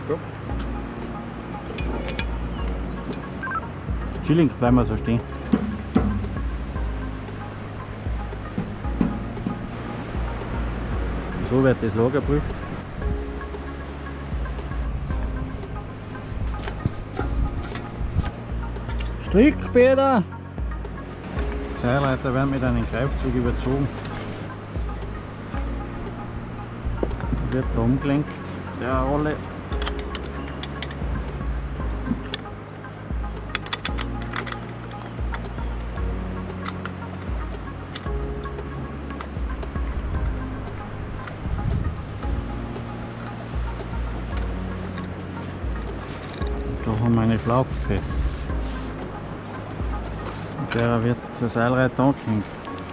Stopp. Chilling, bleiben wir so stehen. So wird das Lager geprüft. Strick, Peter! Die Seilleiter werden mit einem Greifzug überzogen. Wird da umgelenkt, der Rolle. Da haben wir eine Schlaufe. Und der wird der Seilreit angehängt.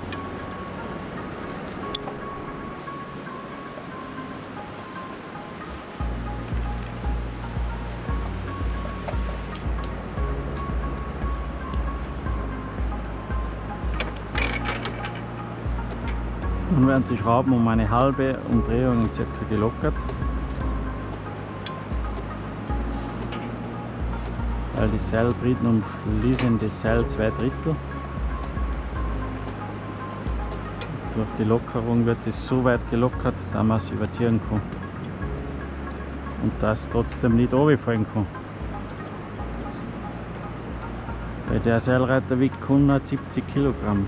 Dann werden die Schrauben um eine halbe Umdrehung in circa gelockert, weil die Seilbriten umschließen das Seil 2/3. Durch die Lockerung wird es so weit gelockert, dass man es überziehen kann und dass es trotzdem nicht runterfallen kann. Weil der Seilreiter wiegt 170 Kilogramm.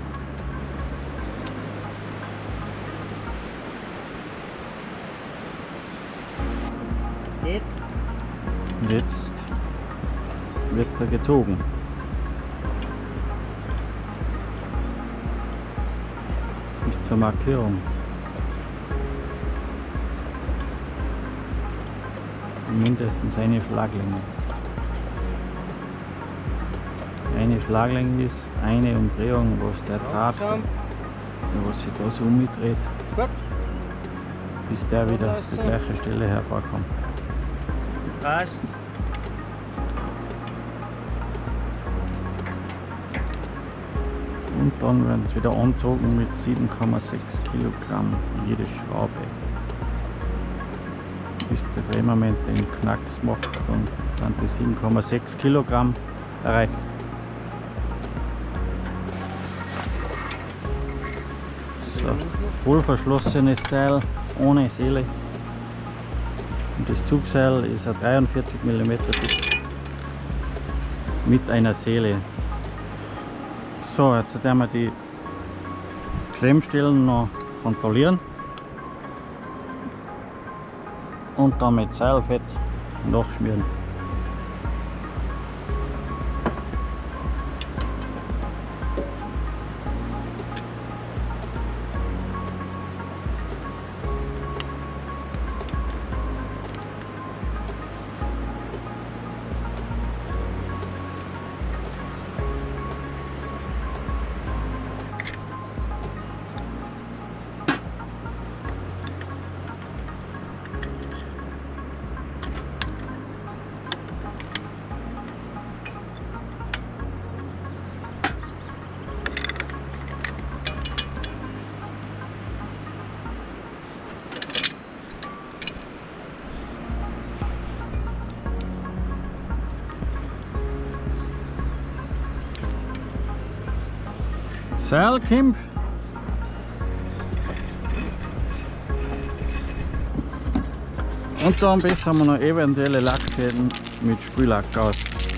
Und jetzt wird er gezogen. Bis zur Markierung. Mindestens eine Schlaglänge. Eine Schlaglänge ist eine Umdrehung, was der Draht, was sich da so umdreht, bis der wieder die gleiche Stelle hervorkommt. Passt. Und dann werden sie wieder angezogen mit 7,6 Kilogramm jede Schraube. Bis der Drehmoment den Knacks macht, dann sind die 7,6 Kilogramm erreicht. So, voll verschlossenes Seil ohne Seele. Und das Zugseil ist ein 43 mm dick mit einer Seele. So, jetzt werden wir die Klemmstellen noch kontrollieren und dann mit Seilfett nachschmieren. Seilkimp. Und dann bessern wir noch eventuelle Lackschäden mit Sprühlack aus.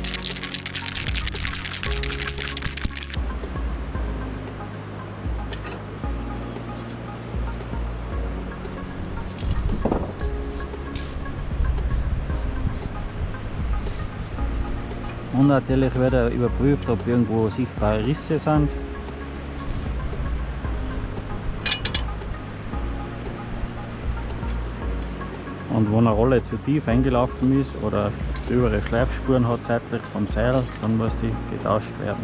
Und natürlich wird überprüft, ob irgendwo sichtbare Risse sind. Und wenn eine Rolle zu tief eingelaufen ist oder höhere Schleifspuren hat seitlich vom Seil, dann muss die getauscht werden.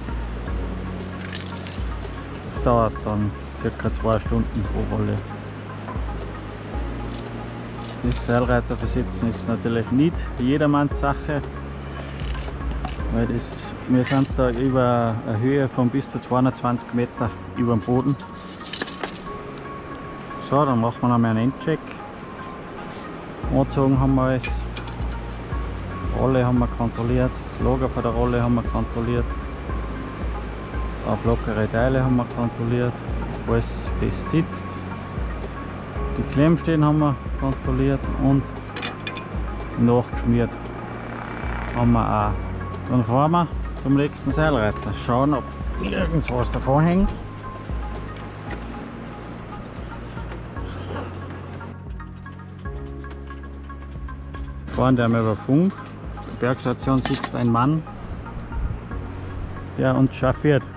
Das dauert dann ca. 2 Stunden pro Rolle. Das Seilreiter versetzen ist natürlich nicht jedermanns Sache, weil wir sind da über eine Höhe von bis zu 220 Meter über dem Boden. So, dann machen wir noch mal einen Endcheck. Angezogen haben wir alles. Rolle haben wir kontrolliert, das Lager von der Rolle haben wir kontrolliert. Auf lockere Teile haben wir kontrolliert, alles fest sitzt. Die Klemmstellen haben wir kontrolliert und nachgeschmiert haben wir auch. Dann fahren wir zum nächsten Seilreiter, schauen ob irgendwas davon hängt. Fahren der über Funk. Bergstation sitzt ein Mann, der uns chauffiert.